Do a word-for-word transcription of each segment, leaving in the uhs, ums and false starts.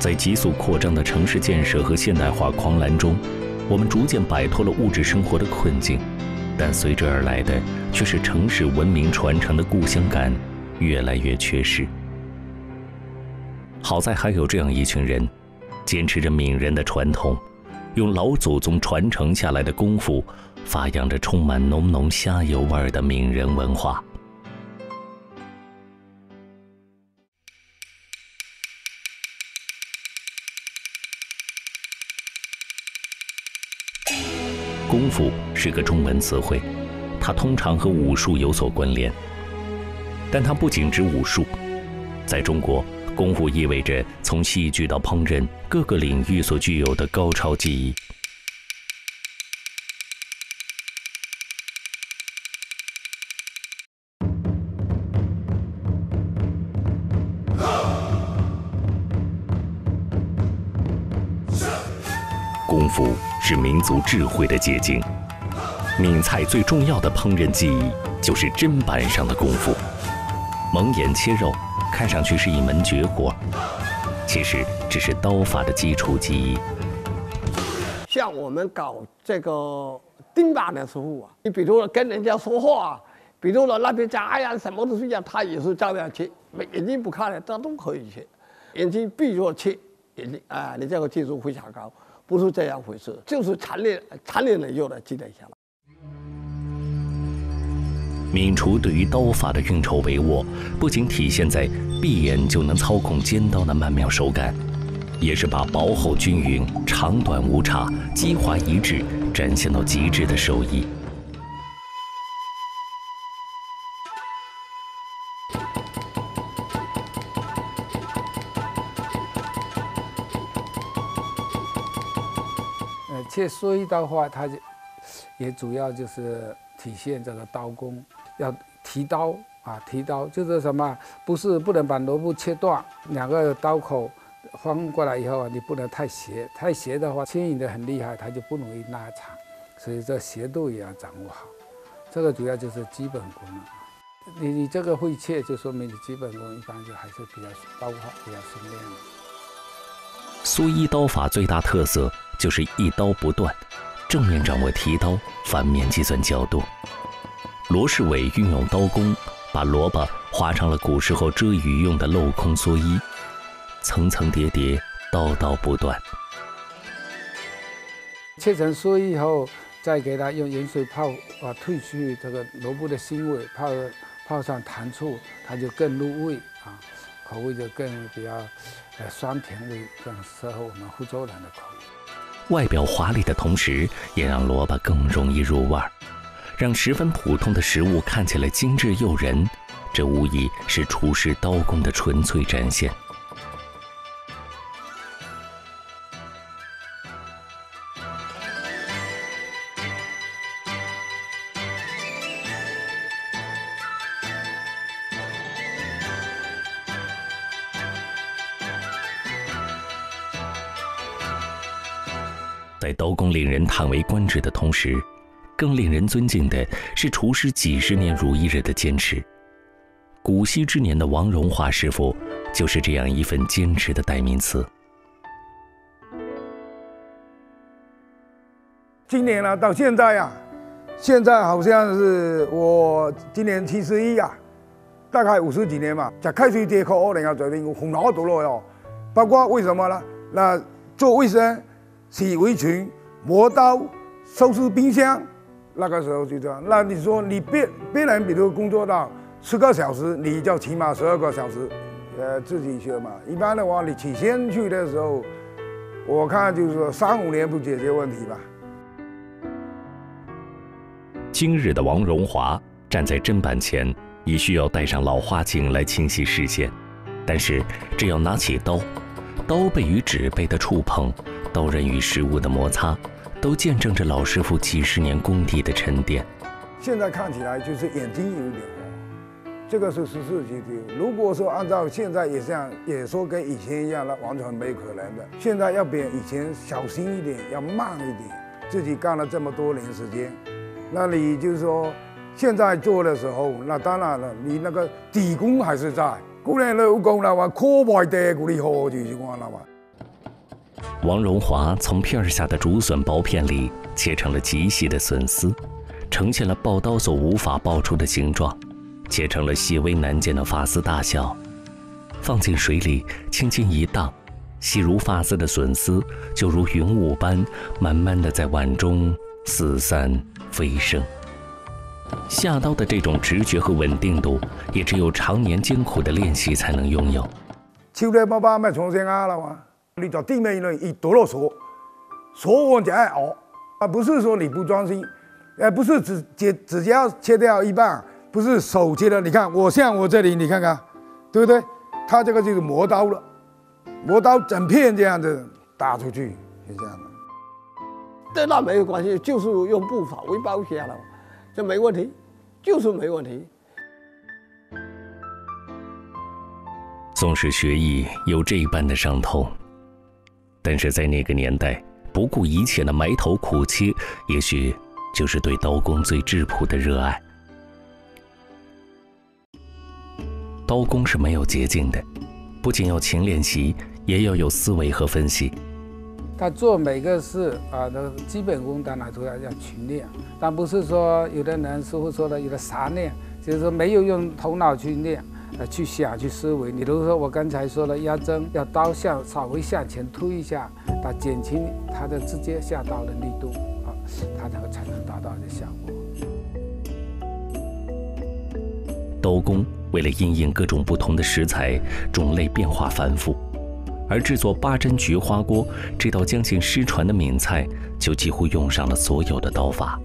在急速扩张的城市建设和现代化狂澜中，我们逐渐摆脱了物质生活的困境，但随之而来的却是城市文明传承的故乡感越来越缺失。好在还有这样一群人，坚持着闽人的传统，用老祖宗传承下来的功夫，发扬着充满浓浓虾油味的闽人文化。功夫是个中文词汇，它通常和武术有所关联，但它不仅指武术。在中国，功夫意味着从戏剧到烹饪各个领域所具有的高超技艺。功夫是民族智慧的结晶，闽菜最重要的烹饪技艺就是砧板上的功夫。蒙眼切肉看上去是一门绝活，其实只是刀法的基础技艺。 像我们搞这个钉板的时候啊，你比如说跟人家说话啊，比如说那边讲哎呀什么都是一样，他也是照样切，眼睛不看的，他都可以切，眼睛闭着切，眼睛啊，你这个技术非常高。不是这样回事，就是残练残练了以后呢积累下来。 闽厨对于刀法的运筹帷幄，不仅体现在闭眼就能操控尖刀的曼妙手感，也是把薄厚均匀、长短无差、击滑一致展现到极致的手艺。 切蓑衣刀的话，它就也主要就是体现这个刀工，要提刀啊，提刀就是什么？不是不能把萝卜切断，两个刀口翻过来以后，你不能太斜，太斜的话，牵引的很厉害，它就不容易拉长，所以这斜度也要掌握好。这个主要就是基本功了。你你这个会切，就说明你基本功一般就还是比较刀法比较熟练了。 蓑衣刀法最大特色就是一刀不断，正面掌握提刀，反面计算角度。罗世伟运用刀工，把萝卜划成了古时候遮雨用的镂空蓑衣，层层叠叠，刀刀不断。 切成蓑衣以后，再给它用盐水泡啊，褪去这个萝卜的腥味，泡泡上糖醋，它就更入味啊，口味就更比较呃酸甜味，更适合我们福州人的口味。 外表华丽的同时，也让萝卜更容易入味儿，让十分普通的食物看起来精致诱人。这无疑是厨师刀工的纯粹展现。在刀工令人叹为观止的同时，更令人尊敬的是厨师几十年如一日的坚持。古稀之年的王荣华师傅就是这样一份坚持的代名词。 今年呢、啊，到现在啊，现在好像是我今年七十一啊，大概五十几年嘛，就开水这口，然后决定红老多了哟。包括为什么呢？那做卫生。洗围裙、磨刀、收拾冰箱，那个时候就这样。那你说你别别人比如工作到十个小时，你就起码十二个小时，呃，自己学嘛。一般的话，你起先去的时候，我看就是说三五年不解决问题吧。 今日的王荣华站在砧板前，已需要戴上老花镜来清晰视线，但是只要拿起刀，刀背与纸背的触碰。刀刃与食物的摩擦，都见证着老师傅几十年功底的沉淀。 现在看起来就是眼睛有点花，这个是实事求是。如果说按照现在也像也说跟以前一样，那完全没可能的。现在要比以前小心一点，要慢一点。自己干了这么多年时间，那你就是说现在做的时候，那当然了，你那个底功还是在。古人老讲啦，话科外地古厉害就是讲啦话。 王荣华从片儿下的竹笋薄片里切成了极细的笋丝，呈现了刨刀所无法刨出的形状，切成了细微难见的发丝大小，放进水里轻轻一荡，细如发丝的笋丝就如云雾般慢慢地在碗中四散飞升。下刀的这种直觉和稳定度，也只有常年艰苦的练习才能拥有。 手咧爸爸卖重新啊了嘛，你到地面呢一剁落手，手我就爱熬，啊不是说你不专心，呃不是指指指甲切掉一半，不是手切的，你看我像我这里你看看，对不对？它这个就是磨刀了，磨刀整片这样子打出去，是这样的。 对，那没有关系，就是用步伐为保险了，这没问题，就是没问题。 纵使学艺有这般的伤痛，但是在那个年代，不顾一切的埋头苦切，也许就是对刀工最质朴的热爱。刀工是没有捷径的，不仅要勤练习，也要有思维和分析。 他做每个事啊，那基本功当然都要要勤练，但不是说有的人师傅说的有的傻练，就是说没有用头脑去练，呃，去想去思维。你比如说我刚才说了，压针要刀向稍微向前推一下，它减轻它的直接下刀的力度啊，它那个才能达到这效果。 刀工为了因应各种不同的食材，种类变化繁复。而制作八珍菊花锅这道将近失传的闽菜，就几乎用上了所有的刀法。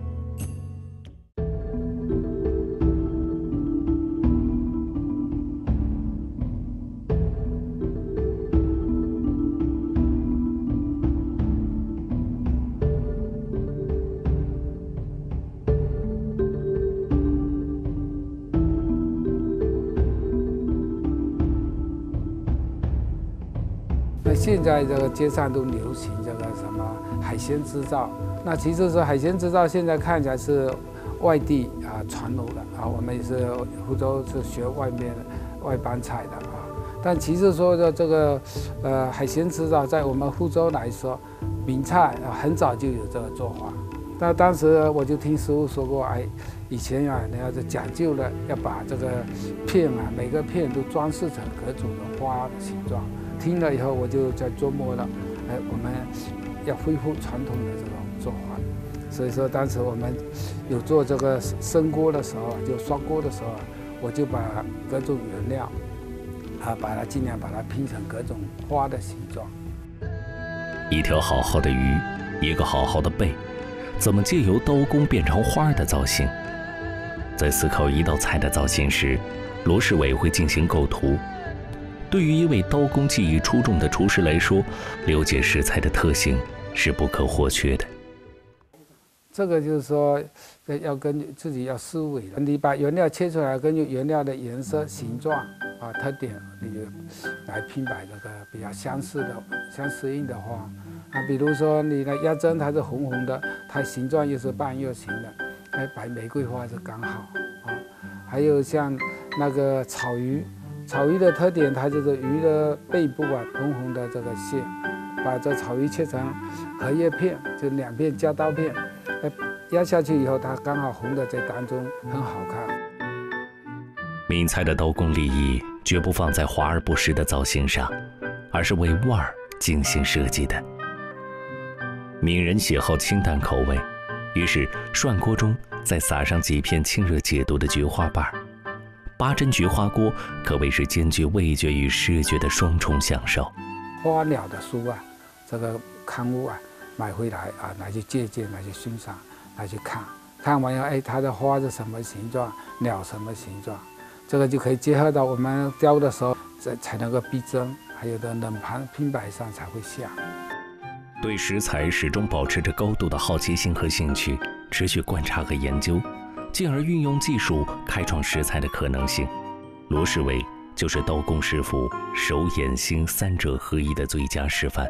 现在这个街上都流行这个什么海鲜制造，那其实说海鲜制造现在看起来是外地啊传入的啊，我们也是福州是学外面的外班菜的啊，但其实说的这个呃海鲜制造在我们福州来说，闽菜啊很早就有这个做法。那当时我就听师傅说过，哎，以前啊，人家是讲究了要把这个片啊，每个片都装饰成各种的花的形状。听了以后，我就在琢磨了，哎，我们要恢复传统的这种做法。所以说，当时我们有做这个生锅的时候啊，就刷锅的时候啊，我就把各种原料啊，把它尽量把它拼成各种花的形状。 一条好好的鱼，一个好好的贝，怎么借由刀工变成花的造型？在思考一道菜的造型时，罗世伟会进行构图。对于一位刀工技艺出众的厨师来说，了解食材的特性是不可或缺的。 这个就是说，要根据自己要思维的。你把原料切出来，根据原料的颜色、形状啊特点，你就来拼摆这个比较相似的、相适应的花啊。比如说你的鸭胗，它是红红的，它形状又是半月形的，哎，摆玫瑰花是刚好啊。还有像那个草鱼。草鱼的特点，它就是鱼的背部啊，红红的这个线，把这草鱼切成荷叶片，就两片夹刀片，压下去以后，它刚好红的在当中，很好看。 闽菜的刀工立意绝不放在华而不实的造型上，而是为味儿精心设计的。闽人喜好清淡口味，于是涮锅中再撒上几片清热解毒的菊花瓣。八珍菊花锅可谓是兼具味觉与视觉的双重享受。 花鸟的书啊，这个刊物啊，买回来啊，来去借鉴，来去欣赏，来去看，看完以后，哎，它的花是什么形状，鸟什么形状，这个就可以结合到我们雕的时候，才才能够逼真，还有的冷盘拼摆上才会像。 对食材始终保持着高度的好奇心和兴趣，持续观察和研究。进而运用技术开创食材的可能性，罗世伟就是刀工师傅手眼心三者合一的最佳示范。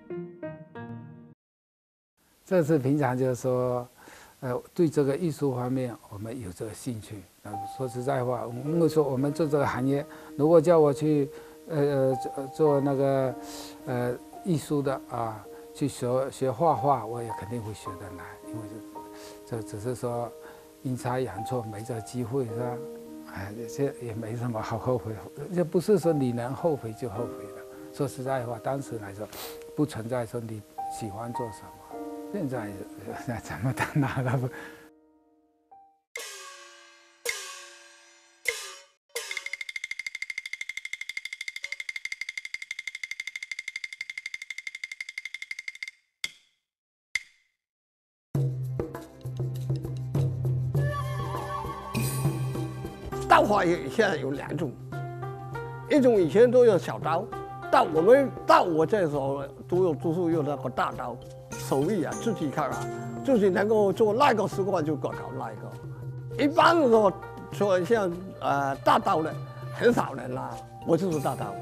这是平常就是说，呃，对这个艺术方面我们有这个兴趣。呃，说实在话，因为说我们做这个行业，如果叫我去呃做做那个呃艺术的啊，去学学画画，我也肯定会学得来，因为这这只是说阴差阳错没这机会是吧？哎，这也没什么好后悔，这不是说你能后悔就后悔的。说实在话，当时来说，不存在说你喜欢做什么。现在怎么当哪个不？ 刀法也现在有两种，一种以前都用小刀，但我们到我这时候都用都是用那个大刀，手艺啊自己看啊，自己能够做那个习惯就搞搞那个。一般的说说像呃大刀的很少人啦，我就是大刀。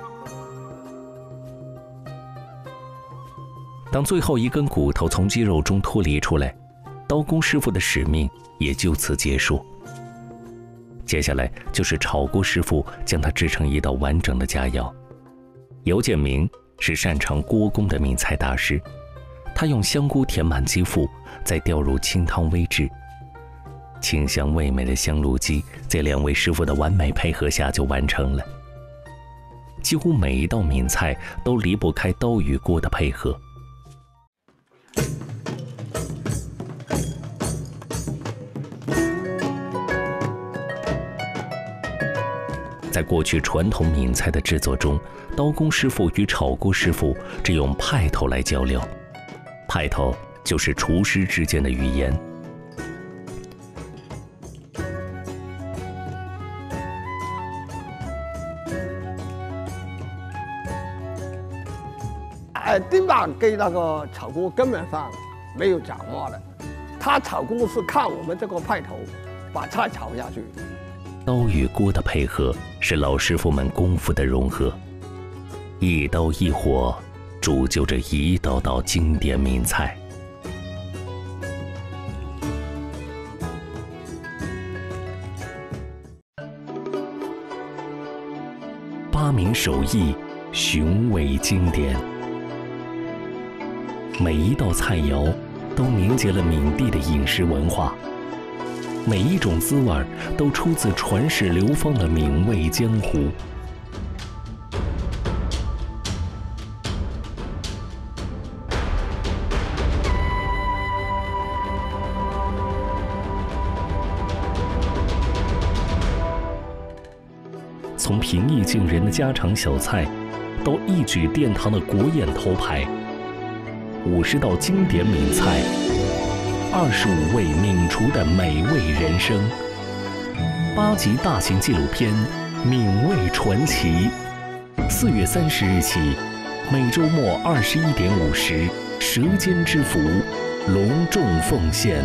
当最后一根骨头从肌肉中脱离出来，刀工师傅的使命也就此结束。接下来就是炒锅师傅将它制成一道完整的佳肴。尤建明是擅长锅工的闽菜大师，他用香菇填满鸡腹，再调入清汤煨制。清香味美的香炉鸡在两位师傅的完美配合下就完成了。几乎每一道闽菜都离不开刀与锅的配合。在过去传统闽菜的制作中，刀工师傅与炒锅师傅只用派头来交流，派头就是厨师之间的语言。 哎，丁爸跟那个炒锅根本上没有讲话的，他炒锅是看我们这个派头，把菜炒下去。 刀与锅的配合是老师傅们功夫的融合，一刀一火，铸就着一道道经典闽菜。八名手艺，雄伟经典。每一道菜肴都凝结了闽地的饮食文化。每一种滋味都出自传世流芳的闽味江湖。从平易近人的家常小菜，到一举殿堂的国宴头牌，五十道经典闽菜。二十五位闽厨的美味人生，八集大型纪录片《闽味传奇》，四月三十日起，每周末二十一点五十，《舌尖之福》隆重奉献。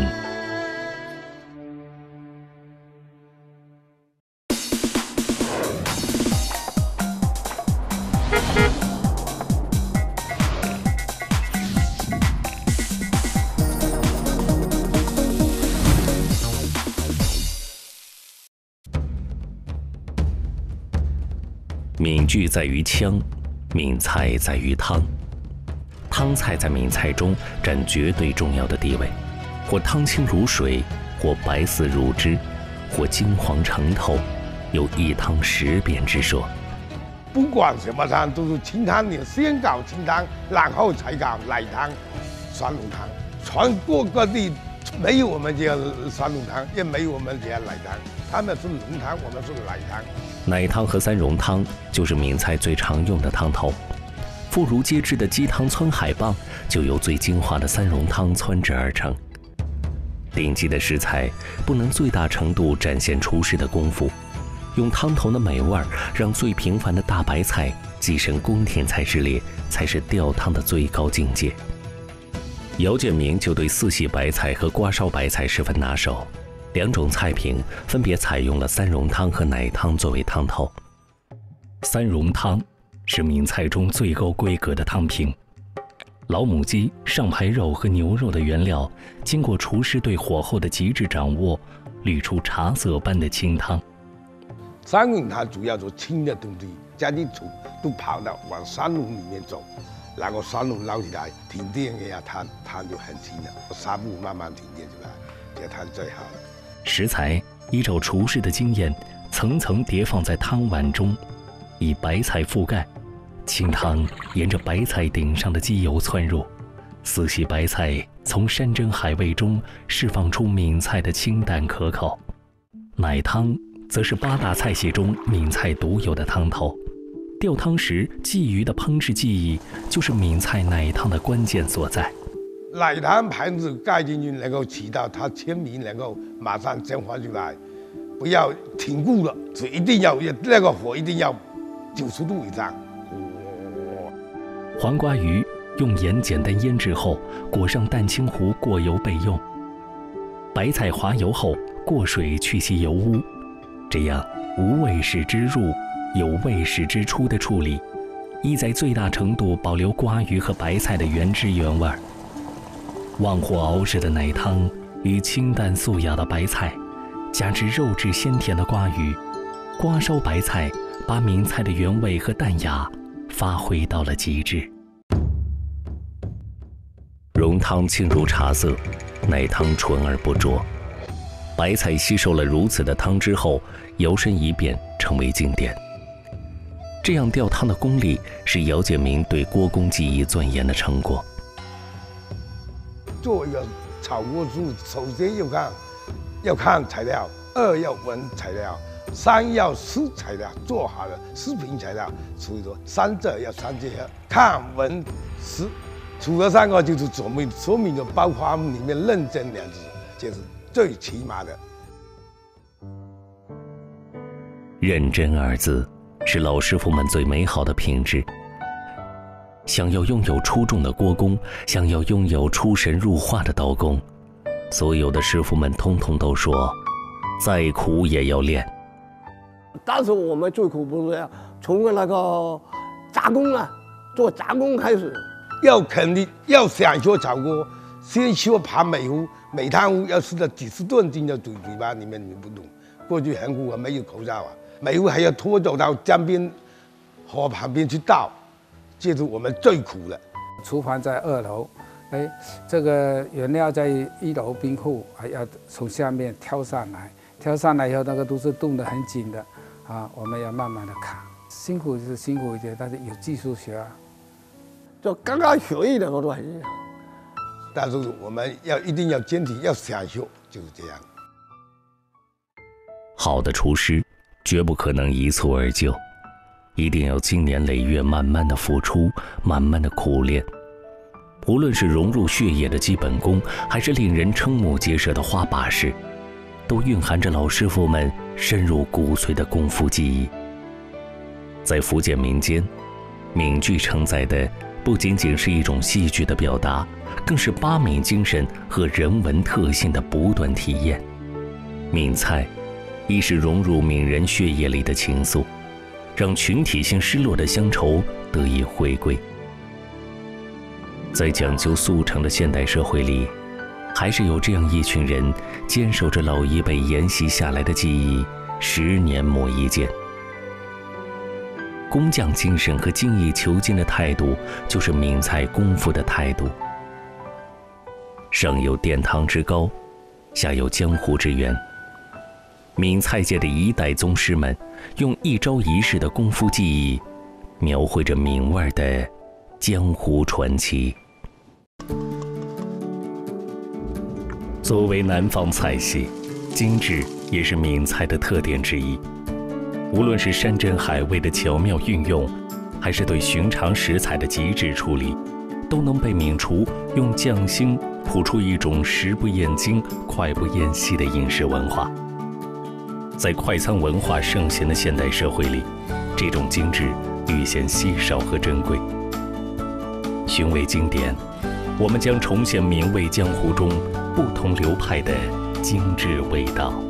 闽剧在于腔，闽菜在于汤。汤菜在闽菜中占绝对重要的地位，或汤清如水，或白似乳汁，或金黄成透，有一汤十变之说。 不管什么汤都是清汤，你先搞清汤，然后才搞奶汤、酸卤汤。全国各地没有我们这个酸卤汤，也没有我们这个奶汤。他们是浓汤，我们是奶汤。 奶汤和三荣汤就是闽菜最常用的汤头。妇孺皆知的鸡汤汆海棒就由最精华的三荣汤汆制而成。顶级的食材不能最大程度展现厨师的功夫，用汤头的美味让最平凡的大白菜跻身宫廷菜之列，才是吊汤的最高境界。姚建明就对四喜白菜和瓜烧白菜十分拿手，两种菜品分别采用了三荣汤和奶汤作为汤头。三荣汤是闽菜中最高规格的汤品，老母鸡、上排肉和牛肉的原料经过厨师对火候的极致掌握，滤出茶色般的清汤。 三荣汤主要做清的东西， 家里土都跑到往山路里面走，然后山路捞起来，停电给它摊，摊就很轻了，纱布慢慢停电出来，这个摊最好了。 食材依照厨师的经验，层层叠放在汤碗中，以白菜覆盖，清汤沿着白菜顶上的机油窜入，四喜白菜从山珍海味中释放出闽菜的清淡可口。奶汤则是八大菜系中闽菜独有的汤头。吊汤时鲫鱼的烹制技艺，就是闽菜奶汤的关键所在。 奶汤盘子盖进去，能够起到它鲜米能够马上蒸发出来，不要停固了，所以一定要那个火一定要九十度以上。 黄瓜鱼用盐简单腌制后，裹上蛋清糊过油备用。白菜滑油后过水去其油污，这样无味使之入，有味使之出的处理，意在最大程度保留瓜鱼和白菜的原汁原味。旺火熬制的奶汤与清淡素雅的白菜，加之肉质鲜甜的瓜鱼，瓜烧白菜把闽菜的原味和淡雅发挥到了极致。浓汤沁入茶色，奶汤纯而不浊。白菜吸收了如此的汤汁后，摇身一变成为经典。这样吊汤的功力是姚建民对锅工技艺钻研的成果。 做一个炒锅猪，首先要看要看材料，二要闻材料，三要试材料，做好了试品材料。所以说三者要三结合，看闻试。除了三个，就是说明说明了包括里面认真两字，这是最起码的。 认真二字是老师傅们最美好的品质。想要拥有出众的锅工，想要拥有出神入化的刀工，所有的师傅们通通都说，再苦也要练。 但是我们最苦不是要从那个炸工啊，做炸工开始。 要肯定要想学炒锅，先学爬美壶，每汤壶要吃到几十吨进到嘴嘴巴里面，你不懂。过去很苦啊，没有口罩啊，美壶还要拖走到江边、河旁边去倒，这是我们最苦的。 厨房在二楼，哎，这个原料在一楼冰库，还要从下面挑上来，挑上来以后，那个都是冻得很紧的，啊，我们要慢慢的卡，辛苦是辛苦一点，但是有技术学啊。 就刚刚学一点都还是， 但是我们要一定要坚持，要想学，就是这样。 好的厨师绝不可能一蹴而就，一定要经年累月慢慢的付出，慢慢的苦练。无论是融入血液的基本功，还是令人瞠目结舌的花把式，都蕴含着老师傅们深入骨髓的功夫技艺。在福建民间，闽剧承载的不仅仅是一种戏剧的表达，更是八闽精神和人文特性的不断体验。闽菜亦是融入闽人血液里的情愫，让群体性失落的乡愁得以回归。在讲究速成的现代社会里，还是有这样一群人坚守着老一辈沿袭下来的技艺，十年磨一剑。工匠精神和精益求精的态度，就是闽菜功夫的态度。上有殿堂之高，下有江湖之源。闽菜界的一代宗师们，用一招一式的功夫技艺，描绘着闽味的江湖传奇。作为南方菜系，精致也是闽菜的特点之一。无论是山珍海味的巧妙运用，还是对寻常食材的极致处理，都能被闽厨用匠心谱出一种食不厌精、快不厌细的饮食文化。在快餐文化盛行的现代社会里，这种精致愈显稀少和珍贵。寻味经典，我们将重现闽味江湖中不同流派的精致味道。